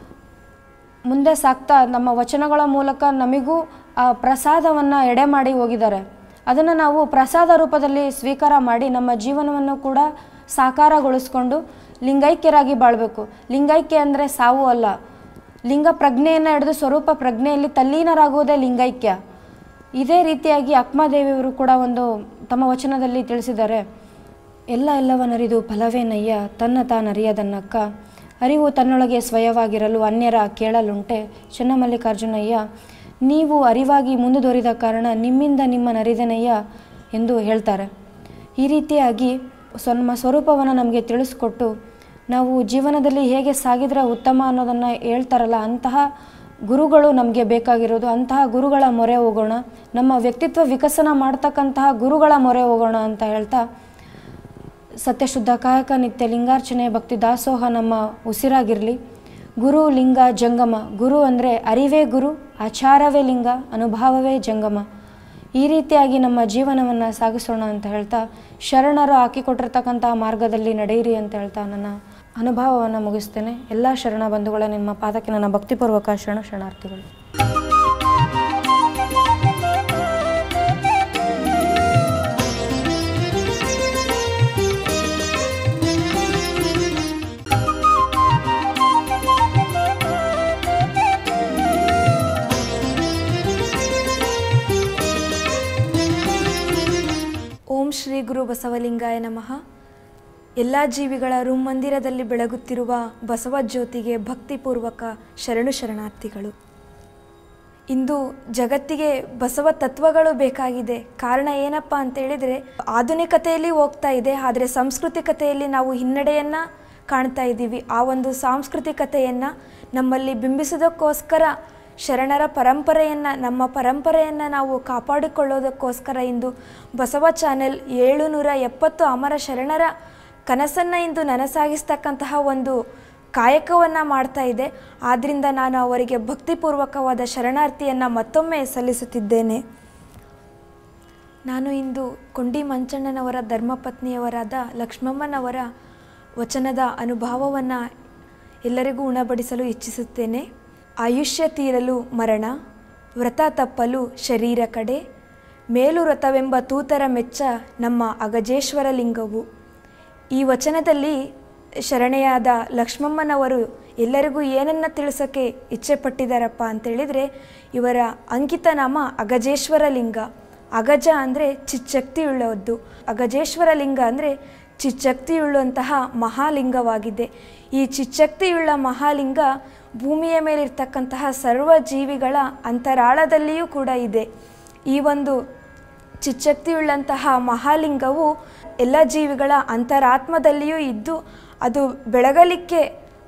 ಮುಂದೆ ಸಾಕ್ತಾ ನಮ್ಮ ವಚನಗಳ ಮೂಲಕ ನಮಗೂ ಆ ಪ್ರಸಾದವನ್ನು ಎಡೆ ಮಾಡಿ ಹೋಗಿದ್ದಾರೆ. ಅದನ್ನು ನಾವು ಪ್ರಸಾದ ರೂಪದಲ್ಲಿ ಸ್ವೀಕಾರ ಮಾಡಿ ನಮ್ಮ ಜೀವನವನ್ನು ಕೂಡ ಸಾಕಾರಗೊಳಿಸ್ಕೊಂಡು ಲಿಂಗೈಕ್ಯರಾಗಿ ಬಾಳಬೇಕು. ಲಿಂಗೈಕ್ಯ ಅಂದರೆ ಸಾವು ಅಲ್ಲ. ಲಿಂಗ ಪ್ರಜ್ಞೆಯನ್ನು ಹಿಡಿದು ಸ್ವರೂಪ ಪ್ರಜ್ಞೆಯಲ್ಲಿ ತಲ್ಲೀನರಾಗುವುದೇ ಲಿಂಗೈಕ್ಯ. ಇದೇ ರೀತಿಯಾಗಿ ಅಕ್ಕಮದೇವಿಯವರು ಕೂಡ ಒಂದು ತಮ್ಮ ವಚನದಲ್ಲಿ ತಿಳಿಸಿದ್ದಾರೆ. ಎಲ್ಲವನರಿದು ಫಲವೇನಯ್ಯ ತನ್ನ ತಾನರಿಯದನ್ನಕ್ಕ ಅರಿವು ತನ್ನೊಳಗೆ ಸ್ವಯವಾಗಿರಲು ಅನ್ಯರ ಕೇಳಲುಂಟೆ. ಚೆನ್ನಮಲ್ಲಿಕಾರ್ಜುನಯ್ಯ ನೀವು ಅರಿವಾಗಿ ಮುಂದುವರಿದ ಕಾರಣ ನಿಮ್ಮಿಂದ ನಿಮ್ಮನ್ನರಿದೆನಯ್ಯ ಎಂದು ಹೇಳ್ತಾರೆ. ಈ ರೀತಿಯಾಗಿ ನಮ್ಮ ಸ್ವರೂಪವನ್ನು ನಮಗೆ ತಿಳಿಸ್ಕೊಟ್ಟು ನಾವು ಜೀವನದಲ್ಲಿ ಹೇಗೆ ಸಾಗಿದ್ರೆ ಉತ್ತಮ ಅನ್ನೋದನ್ನು ಹೇಳ್ತಾರಲ್ಲ, ಅಂತಹ ಗುರುಗಳು ನಮಗೆ ಬೇಕಾಗಿರೋದು. ಅಂತಹ ಗುರುಗಳ ಮೊರೆ ಹೋಗೋಣ, ನಮ್ಮ ವ್ಯಕ್ತಿತ್ವ ವಿಕಸನ ಮಾಡ್ತಕ್ಕಂತಹ ಗುರುಗಳ ಮೊರೆ ಹೋಗೋಣ ಅಂತ ಹೇಳ್ತಾ, ಸತ್ಯಶುದ್ಧ ಕಾಯಕ ನಿತ್ಯ ಲಿಂಗಾರ್ಚನೆ ಭಕ್ತಿ ದಾಸೋಹ ನಮ್ಮ ಉಸಿರಾಗಿರಲಿ. ಗುರು ಲಿಂಗ ಜಂಗಮ. ಗುರು ಅಂದರೆ ಅರಿವೇ ಗುರು, ಆಚಾರವೇ ಲಿಂಗ, ಅನುಭಾವವೇ ಜಂಗಮ. ಈ ರೀತಿಯಾಗಿ ನಮ್ಮ ಜೀವನವನ್ನು ಸಾಗಿಸೋಣ ಅಂತ ಹೇಳ್ತಾ, ಶರಣರು ಹಾಕಿಕೊಟ್ಟಿರ್ತಕ್ಕಂತಹ ಮಾರ್ಗದಲ್ಲಿ ನಡೆಯಿರಿ ಅಂತ ಹೇಳ್ತಾ ನನ್ನ ಅನುಭವವನ್ನು ಮುಗಿಸ್ತೇನೆ. ಎಲ್ಲ ಶರಣ ಬಂಧುಗಳ ನಿಮ್ಮ ಪಾದಕ್ಕೆ ನನ್ನ ಭಕ್ತಿಪೂರ್ವಕ ಶರಣಾರ್ಥಿಗಳು. ಓಂ ಶ್ರೀ ಗುರು ಬಸವಲಿಂಗಾಯ ನಮಃ. ಎಲ್ಲ ಜೀವಿಗಳ ಮಂದಿರದಲ್ಲಿ ಬೆಳಗುತ್ತಿರುವ ಬಸವ ಜ್ಯೋತಿಗೆ ಭಕ್ತಿಪೂರ್ವಕ ಶರಣಾರ್ಥಿಗಳು. ಇಂದು ಜಗತ್ತಿಗೆ ಬಸವ ತತ್ವಗಳು ಬೇಕಾಗಿದೆ. ಕಾರಣ ಏನಪ್ಪ ಅಂತೇಳಿದರೆ, ಆಧುನಿಕತೆಯಲ್ಲಿ ಹೋಗ್ತಾ ಇದೆ, ಆದರೆ ಸಾಂಸ್ಕೃತಿಕತೆಯಲ್ಲಿ ನಾವು ಹಿನ್ನಡೆಯನ್ನು ಕಾಣ್ತಾ ಇದ್ದೀವಿ. ಆ ಒಂದು ಸಾಂಸ್ಕೃತಿಕತೆಯನ್ನು ನಮ್ಮಲ್ಲಿ ಬಿಂಬಿಸೋದಕ್ಕೋಸ್ಕರ ಶರಣರ ಪರಂಪರೆಯನ್ನು, ನಮ್ಮ ಪರಂಪರೆಯನ್ನು ನಾವು ಕಾಪಾಡಿಕೊಳ್ಳೋದಕ್ಕೋಸ್ಕರ ಇಂದು ಬಸವ ಚಾನೆಲ್ 770 ಅಮರ ಶರಣರ ಕನಸನ್ನು ಇಂದು ನನಸಾಗಿಸ್ತಕ್ಕಂತಹ ಒಂದು ಕಾಯಕವನ್ನು ಮಾಡ್ತಾ ಇದೆ. ಆದ್ದರಿಂದ ನಾನು ಅವರಿಗೆ ಭಕ್ತಿಪೂರ್ವಕವಾದ ಶರಣಾರ್ಥಿಯನ್ನು ಮತ್ತೊಮ್ಮೆ ಸಲ್ಲಿಸುತ್ತಿದ್ದೇನೆ. ನಾನು ಇಂದು ಕೊಂಡಿ ಮಂಚಣ್ಣನವರ ಧರ್ಮಪತ್ನಿಯವರಾದ ಲಕ್ಷ್ಮಮ್ಮನವರ ವಚನದ ಅನುಭವವನ್ನು ಎಲ್ಲರಿಗೂ ಉಣಬಡಿಸಲು ಇಚ್ಛಿಸುತ್ತೇನೆ. ಆಯುಷ್ಯ ತೀರಲು ಮರಣ, ವ್ರತ ತಪ್ಪಲು ಶರೀರ ಕಡೆ, ಮೇಲು ವ್ರತವೆಂಬ ತೂತರ ಮೆಚ್ಚ ನಮ್ಮ ಅಗಜೇಶ್ವರ ಲಿಂಗವು. ಈ ವಚನದಲ್ಲಿ ಶರಣೆಯಾದ ಲಕ್ಷ್ಮಮ್ಮನವರು ಎಲ್ಲರಿಗೂ ಏನನ್ನು ತಿಳಿಸೋಕ್ಕೆ ಇಚ್ಛೆ ಪಟ್ಟಿದ್ದಾರಪ್ಪ ಅಂತೇಳಿದರೆ, ಇವರ ಅಂಕಿತ ನಾಮ ಅಗಜೇಶ್ವರ ಲಿಂಗ. ಅಗಜ ಅಂದರೆ ಚಿಚ್ಚಕ್ತಿಯುಳ್ಳದ್ದು, ಅಗಜೇಶ್ವರ ಲಿಂಗ ಅಂದರೆ ಚಿಚ್ಚಕ್ತಿಯುಳ್ಳಂತಹ ಮಹಾಲಿಂಗವಾಗಿದೆ. ಈ ಚಿಚ್ಚಕ್ತಿಯುಳ್ಳ ಮಹಾಲಿಂಗ ಭೂಮಿಯ ಮೇಲಿರ್ತಕ್ಕಂತಹ ಸರ್ವ ಜೀವಿಗಳ ಅಂತರಾಳದಲ್ಲಿಯೂ ಕೂಡ ಇದೆ. ಈ ಒಂದು ಚಿಚ್ಚಕ್ತಿಯುಳ್ಳಂತಹ ಮಹಾಲಿಂಗವು ಎಲ್ಲ ಜೀವಿಗಳ ಅಂತರಾತ್ಮದಲ್ಲಿಯೂ ಇದ್ದು, ಅದು ಬೆಳಗಲಿಕ್ಕೆ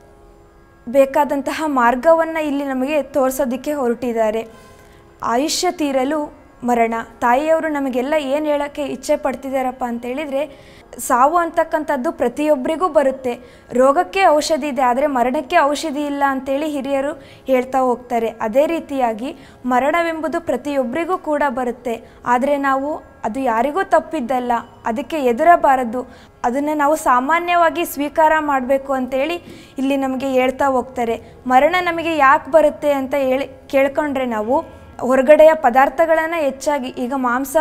ಬೇಕಾದಂತಹ ಮಾರ್ಗವನ್ನು ಇಲ್ಲಿ ನಮಗೆ ತೋರಿಸೋದಕ್ಕೆ ಹೊರಟಿದ್ದಾರೆ. ಆಯುಷ್ಯ ತೀರಲು ಮರಣ. ತಾಯಿಯವರು ನಮಗೆಲ್ಲ ಏನು ಹೇಳೋಕ್ಕೆ ಇಚ್ಛೆ ಪಡ್ತಿದ್ದಾರಪ್ಪ ಅಂತೇಳಿದರೆ, ಸಾವು ಅಂತಕ್ಕಂಥದ್ದು ಪ್ರತಿಯೊಬ್ಬರಿಗೂ ಬರುತ್ತೆ. ರೋಗಕ್ಕೆ ಔಷಧಿ ಇದೆ, ಆದರೆ ಮರಣಕ್ಕೆ ಔಷಧಿ ಇಲ್ಲ ಅಂತೇಳಿ ಹಿರಿಯರು ಹೇಳ್ತಾ ಹೋಗ್ತಾರೆ. ಅದೇ ರೀತಿಯಾಗಿ ಮರಣವೆಂಬುದು ಪ್ರತಿಯೊಬ್ಬರಿಗೂ ಕೂಡ ಬರುತ್ತೆ. ಆದರೆ ನಾವು ಅದು ಯಾರಿಗೂ ತಪ್ಪಿದ್ದಲ್ಲ, ಅದಕ್ಕೆ ಎದುರಬಾರದು, ಅದನ್ನು ನಾವು ಸಾಮಾನ್ಯವಾಗಿ ಸ್ವೀಕಾರ ಮಾಡಬೇಕು ಅಂತೇಳಿ ಇಲ್ಲಿ ನಮಗೆ ಹೇಳ್ತಾ ಹೋಗ್ತಾರೆ. ಮರಣ ನಮಗೆ ಯಾಕೆ ಬರುತ್ತೆ ಅಂತ ಕೇಳ್ಕೊಂಡ್ರೆ, ನಾವು ಹೊರಗಡೆಯ ಪದಾರ್ಥಗಳನ್ನು ಹೆಚ್ಚಾಗಿ, ಈಗ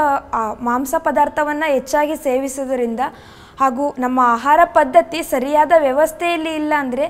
ಮಾಂಸ ಪದಾರ್ಥವನ್ನು ಹೆಚ್ಚಾಗಿ ಸೇವಿಸೋದ್ರಿಂದ ಹಾಗೂ ನಮ್ಮ ಆಹಾರ ಪದ್ಧತಿ ಸರಿಯಾದ ವ್ಯವಸ್ಥೆಯಲ್ಲಿ ಇಲ್ಲ ಅಂದರೆ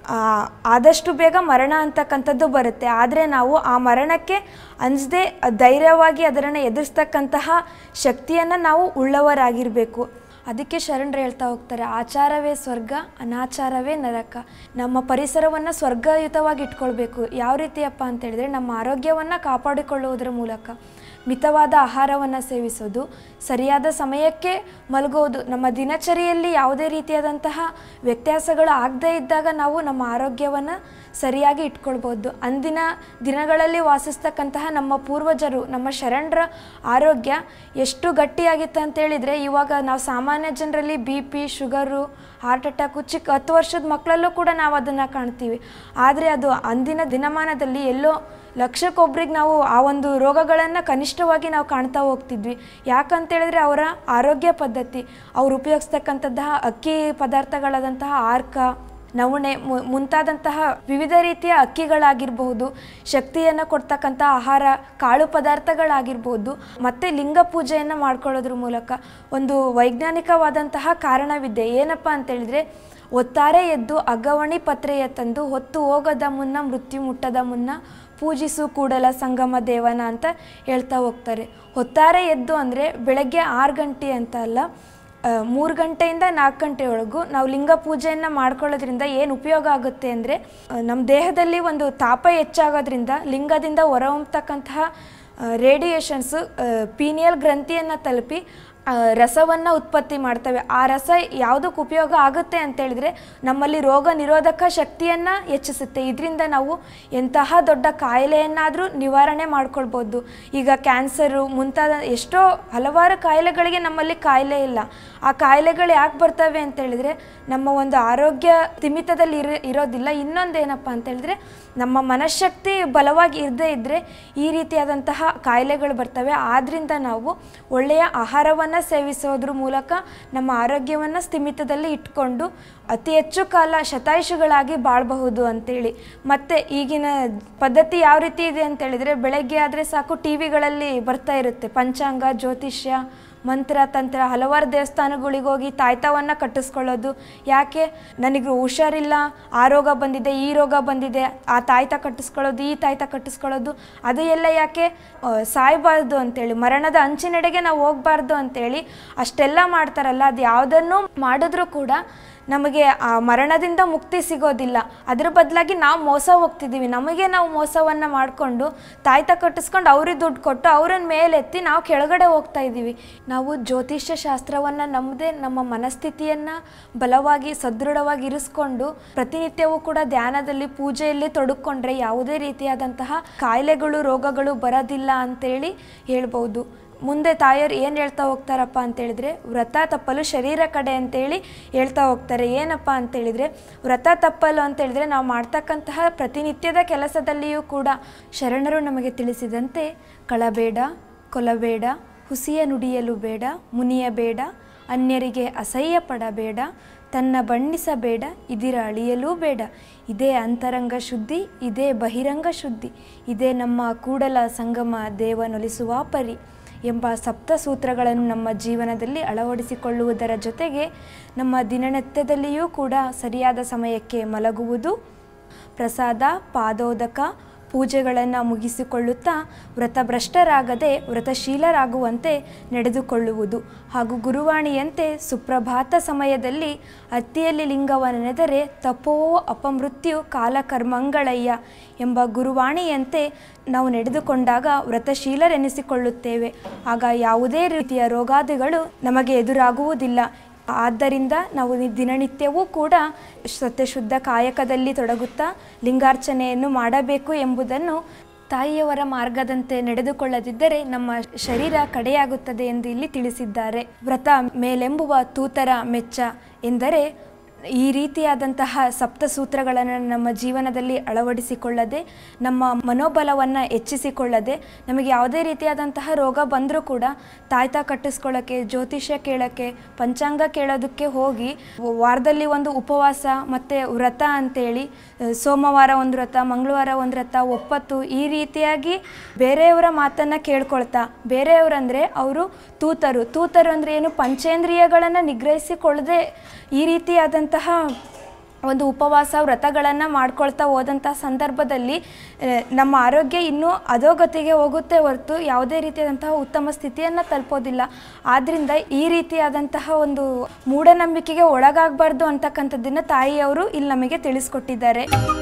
ಆದಷ್ಟು ಬೇಗ ಮರಣ ಅಂತಕ್ಕಂಥದ್ದು ಬರುತ್ತೆ. ಆದರೆ ನಾವು ಆ ಮರಣಕ್ಕೆ ಅಂಜದೆ ಧೈರ್ಯವಾಗಿ ಅದನ್ನು ಎದುರಿಸ್ತಕ್ಕಂತಹ ಶಕ್ತಿಯನ್ನು ನಾವು ಉಳ್ಳವರಾಗಿರಬೇಕು. ಅದಕ್ಕೆ ಶರಣರು ಹೇಳ್ತಾ ಹೋಗ್ತಾರೆ, ಆಚಾರವೇ ಸ್ವರ್ಗ, ಅನಾಚಾರವೇ ನರಕ. ನಮ್ಮ ಪರಿಸರವನ್ನು ಸ್ವರ್ಗಯುತವಾಗಿ ಇಟ್ಕೊಳ್ಬೇಕು. ಯಾವ ರೀತಿಯಪ್ಪ ಅಂತೇಳಿದರೆ, ನಮ್ಮ ಆರೋಗ್ಯವನ್ನು ಕಾಪಾಡಿಕೊಳ್ಳುವುದರ ಮೂಲಕ ಮಿತವಾದ ಆಹಾರವನ್ನು ಸೇವಿಸೋದು, ಸರಿಯಾದ ಸಮಯಕ್ಕೆ ಮಲಗೋದು. ನಮ್ಮ ದಿನಚರಿಯಲ್ಲಿ ಯಾವುದೇ ರೀತಿಯಾದಂತಹ ವ್ಯತ್ಯಾಸಗಳು ಆಗದೇ ಇದ್ದಾಗ ನಾವು ನಮ್ಮ ಆರೋಗ್ಯವನ್ನು ಸರಿಯಾಗಿ ಇಟ್ಕೊಳ್ಬೋದು. ಅಂದಿನ ದಿನಗಳಲ್ಲಿ ವಾಸಿಸ್ತಕ್ಕಂತಹ ನಮ್ಮ ಪೂರ್ವಜರು, ನಮ್ಮ ಶರಣರ ಆರೋಗ್ಯ ಎಷ್ಟು ಗಟ್ಟಿಯಾಗಿತ್ತು ಅಂತೇಳಿದರೆ, ಇವಾಗ ನಾವು ಸಾಮಾನ್ಯ ಜನರಲ್ಲಿ BP, ಶುಗರು, ಹಾರ್ಟ್ ಅಟ್ಯಾಕು ಚಿಕ್ಕ 10 ವರ್ಷದ ಮಕ್ಕಳಲ್ಲೂ ಕೂಡ ನಾವು ಅದನ್ನು ಕಾಣ್ತೀವಿ. ಆದರೆ ಅದು ಅಂದಿನ ದಿನಮಾನದಲ್ಲಿ ಎಲ್ಲೋ ಲಕ್ಷಕ್ಕೊಬ್ರಿಗೆ ನಾವು ಆ ಒಂದು ರೋಗಗಳನ್ನು ಕನಿಷ್ಠವಾಗಿ ನಾವು ಕಾಣ್ತಾ ಹೋಗ್ತಿದ್ವಿ. ಯಾಕಂತೇಳಿದ್ರೆ ಅವರ ಆರೋಗ್ಯ ಪದ್ಧತಿ, ಅವರು ಉಪಯೋಗಿಸ್ತಕ್ಕಂಥದ್ದು ಅಕ್ಕಿ ಪದಾರ್ಥಗಳಾದಂತಹ ಆರ್ಕ, ನವಣೆ ಮುಂತಾದಂತಹ ವಿವಿಧ ರೀತಿಯ ಅಕ್ಕಿಗಳಾಗಿರ್ಬಹುದು, ಶಕ್ತಿಯನ್ನು ಕೊಡ್ತಕ್ಕಂಥ ಆಹಾರ ಕಾಳು ಪದಾರ್ಥಗಳಾಗಿರ್ಬೋದು, ಮತ್ತು ಲಿಂಗ ಪೂಜೆಯನ್ನು ಮಾಡ್ಕೊಳ್ಳೋದ್ರ ಮೂಲಕ ಒಂದು ವೈಜ್ಞಾನಿಕವಾದಂತಹ ಕಾರಣವಿದೆ. ಏನಪ್ಪ ಅಂತೇಳಿದರೆ, ಒತ್ತಾರೆ ಎದ್ದು ಅಗವಣಿ ಪತ್ರೆಯ ತಂದು ಹೊತ್ತು ಹೋಗದ ಮುನ್ನ ಮೃತ್ಯು ಮುಟ್ಟದ ಮುನ್ನ ಪೂಜಿಸು ಕೂಡಲ ಸಂಗಮ ದೇವನ ಅಂತ ಹೇಳ್ತಾ ಹೋಗ್ತಾರೆ. ಹೊತ್ತಾರೆ ಎದ್ದು ಅಂದರೆ ಬೆಳಗ್ಗೆ 6 ಗಂಟೆ ಅಂತ ಅಲ್ಲ, 3 ಗಂಟೆಯಿಂದ 4 ಗಂಟೆವರೆಗೂ ನಾವು ಲಿಂಗ ಪೂಜೆಯನ್ನು ಮಾಡ್ಕೊಳ್ಳೋದ್ರಿಂದ ಏನು ಉಪಯೋಗ ಆಗುತ್ತೆ ಅಂದರೆ ನಮ್ಮ ದೇಹದಲ್ಲಿ ಒಂದು ತಾಪ ಹೆಚ್ಚಾಗೋದ್ರಿಂದ ಲಿಂಗದಿಂದ ಹೊರಹೊಮ್ಮತಕ್ಕಂತಹ ರೇಡಿಯೇಷನ್ಸು ಪೀನಿಯಲ್ ಗ್ರಂಥಿಯನ್ನು ತಲುಪಿ ರಸವನ್ನು ಉತ್ಪತ್ತಿ ಮಾಡ್ತವೆ. ಆ ರಸ ಯಾವುದಕ್ಕೆ ಉಪಯೋಗ ಆಗುತ್ತೆ ಅಂತೇಳಿದರೆ ನಮ್ಮಲ್ಲಿ ರೋಗ ನಿರೋಧಕ ಶಕ್ತಿಯನ್ನು ಹೆಚ್ಚಿಸುತ್ತೆ. ಇದರಿಂದ ನಾವು ಎಂತಹ ದೊಡ್ಡ ಕಾಯಿಲೆಯನ್ನಾದರೂ ನಿವಾರಣೆ ಮಾಡ್ಕೊಳ್ಬೋದು. ಈಗ ಕ್ಯಾನ್ಸರು ಮುಂತಾದ ಎಷ್ಟೋ ಹಲವಾರು ಕಾಯಿಲೆಗಳಿಗೆ ನಮ್ಮಲ್ಲಿ ಕಾಯಿಲೆ ಇಲ್ಲ. ಆ ಕಾಯಿಲೆಗಳು ಯಾಕೆ ಬರ್ತವೆ ಅಂತೇಳಿದರೆ ನಮ್ಮ ಒಂದು ಆರೋಗ್ಯ ಸ್ಥಿಮಿತದಲ್ಲಿ ಇರೋದಿಲ್ಲ. ಇನ್ನೊಂದೇನಪ್ಪ ಅಂತೇಳಿದರೆ ನಮ್ಮ ಮನಃಶಕ್ತಿ ಬಲವಾಗಿ ಇರದೇ ಇದ್ದರೆ ಈ ರೀತಿಯಾದಂತಹ ಕಾಯಿಲೆಗಳು ಬರ್ತವೆ. ಆದ್ದರಿಂದ ನಾವು ಒಳ್ಳೆಯ ಆಹಾರವನ್ನು ಸೇವಿಸೋದ್ರ ಮೂಲಕ ನಮ್ಮ ಆರೋಗ್ಯವನ್ನು ಸ್ಥಿಮಿತದಲ್ಲಿ ಇಟ್ಕೊಂಡು ಅತಿ ಹೆಚ್ಚು ಕಾಲ ಶತಾಯುಷಿಗಳಾಗಿ ಬಾಳಬಹುದು ಅಂತೇಳಿ. ಮತ್ತು ಈಗಿನ ಪದ್ಧತಿ ಯಾವ ರೀತಿ ಇದೆ ಅಂತೇಳಿದರೆ ಬೆಳಗ್ಗೆ ಆದರೆ ಸಾಕು ಟಿ ವಿಗಳಲ್ಲಿ ಬರ್ತಾ ಇರುತ್ತೆ ಪಂಚಾಂಗ, ಜ್ಯೋತಿಷ್ಯ, ಮಂತ್ರ, ತಂತ್ರ. ಹಲವಾರು ದೇವಸ್ಥಾನಗಳಿಗೆ ಹೋಗಿ ತಾಯ್ತವನ್ನು ಕಟ್ಟಿಸ್ಕೊಳ್ಳೋದು. ಯಾಕೆ? ನನಗೆ ಹುಷಾರಿಲ್ಲ, ಆ ರೋಗ ಬಂದಿದೆ, ಈ ರೋಗ ಬಂದಿದೆ, ಆ ತಾಯ್ತ ಕಟ್ಟಿಸ್ಕೊಳ್ಳೋದು, ಈ ತಾಯ್ತ ಕಟ್ಟಿಸ್ಕೊಳ್ಳೋದು. ಅದು ಎಲ್ಲ ಯಾಕೆ? ಸಾಯಬಾರ್ದು ಅಂತೇಳಿ, ಮರಣದ ಅಂಚಿನೆಡೆಗೆ ನಾವು ಹೋಗಬಾರ್ದು ಅಂತೇಳಿ ಅಷ್ಟೆಲ್ಲ ಮಾಡ್ತಾರಲ್ಲ. ಅದು ಯಾವುದನ್ನು ಮಾಡಿದ್ರೂ ಕೂಡ ನಮಗೆ ಆ ಮರಣದಿಂದ ಮುಕ್ತಿ ಸಿಗೋದಿಲ್ಲ. ಅದ್ರ ಬದಲಾಗಿ ನಾವು ಮೋಸ ಹೋಗ್ತಿದ್ದೀವಿ. ನಮಗೆ ನಾವು ಮೋಸವನ್ನು ಮಾಡಿಕೊಂಡು ತಾಯ್ತ ಕಟ್ಟಿಸ್ಕೊಂಡು ಅವ್ರಿಗೆ ದುಡ್ಡು ಕೊಟ್ಟು ಅವರನ್ನು ಮೇಲೆತ್ತಿ ನಾವು ಕೆಳಗಡೆ ಹೋಗ್ತಾ ಇದ್ದೀವಿ. ನಾವು ಜ್ಯೋತಿಷ್ಯ ಶಾಸ್ತ್ರವನ್ನು ನಮ್ಮದೇ ನಮ್ಮ ಮನಸ್ಥಿತಿಯನ್ನು ಬಲವಾಗಿ ಸದೃಢವಾಗಿ ಇರಿಸ್ಕೊಂಡು ಪ್ರತಿನಿತ್ಯವೂ ಕೂಡ ಧ್ಯಾನದಲ್ಲಿ ಪೂಜೆಯಲ್ಲಿ ತೊಡಕೊಂಡ್ರೆ ಯಾವುದೇ ರೀತಿಯಾದಂತಹ ಕಾಯಿಲೆಗಳು ರೋಗಗಳು ಬರೋದಿಲ್ಲ ಅಂತೇಳಿ ಹೇಳ್ಬೋದು. ಮುಂದೆ ತಾಯಿಯರು ಏನು ಹೇಳ್ತಾ ಹೋಗ್ತಾರಪ್ಪ ಅಂತೇಳಿದರೆ ವ್ರತ ತಪ್ಪಲು ಶರೀರ ಕಡೆ ಅಂತೇಳಿ ಹೇಳ್ತಾ ಹೋಗ್ತಾರೆ. ಏನಪ್ಪ ಅಂತೇಳಿದರೆ ವ್ರತ ತಪ್ಪಲು ಅಂತೇಳಿದರೆ ನಾವು ಮಾಡ್ತಕ್ಕಂತಹ ಪ್ರತಿನಿತ್ಯದ ಕೆಲಸದಲ್ಲಿಯೂ ಕೂಡ ಶರಣರು ನಮಗೆ ತಿಳಿಸಿದಂತೆ ಕಳಬೇಡ, ಕೊಲಬೇಡ, ಹುಸಿಯ ನುಡಿಯಲು ಬೇಡ, ಮುನಿಯಬೇಡ, ಅನ್ಯರಿಗೆ ಅಸಹ್ಯ ಪಡಬೇಡ, ತನ್ನ ಬಣ್ಣಿಸಬೇಡ, ಇದಿರ ಅಳಿಯಲೂ ಬೇಡ. ಇದೇ ಅಂತರಂಗ ಶುದ್ಧಿ, ಇದೇ ಬಹಿರಂಗ ಶುದ್ಧಿ, ಇದೇ ನಮ್ಮ ಕೂಡಲ ಸಂಗಮ ದೇವನೊಲಿಸುವ ಪರಿ ಎಂಬ ಸಪ್ತ ಸೂತ್ರಗಳನ್ನು ನಮ್ಮ ಜೀವನದಲ್ಲಿ ಅಳವಡಿಸಿಕೊಳ್ಳುವುದರ ಜೊತೆಗೆ ನಮ್ಮ ದಿನನಿತ್ಯದಲ್ಲಿಯೂ ಕೂಡ ಸರಿಯಾದ ಸಮಯಕ್ಕೆ ಮಲಗುವುದು, ಪ್ರಸಾದ, ಪಾದೋದಕ, ಪೂಜೆಗಳನ್ನು ಮುಗಿಸಿಕೊಳ್ಳುತ್ತಾ ವ್ರತಭ್ರಷ್ಟರಾಗದೆ ವ್ರತಶೀಲರಾಗುವಂತೆ ನಡೆದುಕೊಳ್ಳುವುದು ಹಾಗೂ ಗುರುವಾಣಿಯಂತೆ ಸುಪ್ರಭಾತ ಸಮಯದಲ್ಲಿ ಅತ್ತಿಯಲ್ಲಿ ಲಿಂಗವನೆನೆದರೆ ತಪೋವೋ ಅಪಮೃತ್ಯು ಕಾಲಕರ್ಮಂಗಳಯ್ಯ ಎಂಬ ಗುರುವಾಣಿಯಂತೆ ನಾವು ನಡೆದುಕೊಂಡಾಗ ವ್ರತಶೀಲರೆನಿಸಿಕೊಳ್ಳುತ್ತೇವೆ. ಆಗ ಯಾವುದೇ ರೀತಿಯ ರೋಗಾದಿಗಳು ನಮಗೆ ಎದುರಾಗುವುದಿಲ್ಲ. ಆದ್ದರಿಂದ ನಾವು ದಿನನಿತ್ಯವೂ ಕೂಡ ಸತ್ಯಶುದ್ಧ ಕಾಯಕದಲ್ಲಿ ತೊಡಗುತ್ತಾ ಲಿಂಗಾರ್ಚನೆಯನ್ನು ಮಾಡಬೇಕು ಎಂಬುದನ್ನು ತಾಯಿಯವರ ಮಾರ್ಗದಂತೆ ನಡೆದುಕೊಳ್ಳದಿದ್ದರೆ ನಮ್ಮ ಶರೀರ ಕಡೆಯಾಗುತ್ತದೆ ಎಂದು ಇಲ್ಲಿ ತಿಳಿಸಿದ್ದಾರೆ. ವ್ರತ ಮೇಲೆಂಬುವ ತೂತರ ಮೆಚ್ಚ ಎಂದರೆ ಈ ರೀತಿಯಾದಂತಹ ಸಪ್ತಸೂತ್ರಗಳನ್ನು ನಮ್ಮ ಜೀವನದಲ್ಲಿ ಅಳವಡಿಸಿಕೊಳ್ಳದೆ ನಮ್ಮ ಮನೋಬಲವನ್ನು ಹೆಚ್ಚಿಸಿಕೊಳ್ಳದೆ ನಮಗೆ ಯಾವುದೇ ರೀತಿಯಾದಂತಹ ರೋಗ ಬಂದರೂ ಕೂಡ ತಾಯ್ತ ಕಟ್ಟಿಸ್ಕೊಳ್ಳೋಕ್ಕೆ, ಜ್ಯೋತಿಷ್ಯ ಕೇಳೋಕ್ಕೆ, ಪಂಚಾಂಗ ಕೇಳೋದಕ್ಕೆ ಹೋಗಿ ವಾರದಲ್ಲಿ ಒಂದು ಉಪವಾಸ ಮತ್ತು ವ್ರತ ಅಂತೇಳಿ ಸೋಮವಾರ ಒಂದು ವ್ರತ, ಮಂಗಳವಾರ ಒಂದು ವ್ರತ, ಒಪ್ಪತ್ತು ಈ ರೀತಿಯಾಗಿ ಬೇರೆಯವರ ಮಾತನ್ನು ಕೇಳ್ಕೊಳ್ತಾ, ಬೇರೆಯವರಂದರೆ ಅವರು ತೂತರು ಅಂದರೆ ಏನು? ಪಂಚೇಂದ್ರಿಯಗಳನ್ನು ನಿಗ್ರಹಿಸಿಕೊಳ್ಳದೆ ಈ ರೀತಿಯಾದಂತಹ ಒಂದು ಉಪವಾಸ ವ್ರತಗಳನ್ನು ಮಾಡ್ಕೊಳ್ತಾ ಹೋದಂಥ ಸಂದರ್ಭದಲ್ಲಿ ನಮ್ಮ ಆರೋಗ್ಯ ಇನ್ನೂ ಅಧೋಗತಿಗೆ ಹೋಗುತ್ತೆ ಹೊರತು ಯಾವುದೇ ರೀತಿಯಾದಂತಹ ಉತ್ತಮ ಸ್ಥಿತಿಯನ್ನು ತಲುಪೋದಿಲ್ಲ. ಆದ್ದರಿಂದ ಈ ರೀತಿಯಾದಂತಹ ಒಂದು ಮೂಢನಂಬಿಕೆಗೆ ಒಳಗಾಗಬಾರ್ದು ಅಂತಕ್ಕಂಥದ್ದನ್ನು ತಾಯಿಯವರು ಇಲ್ಲಿ ನಮಗೆ ತಿಳಿಸ್ಕೊಟ್ಟಿದ್ದಾರೆ.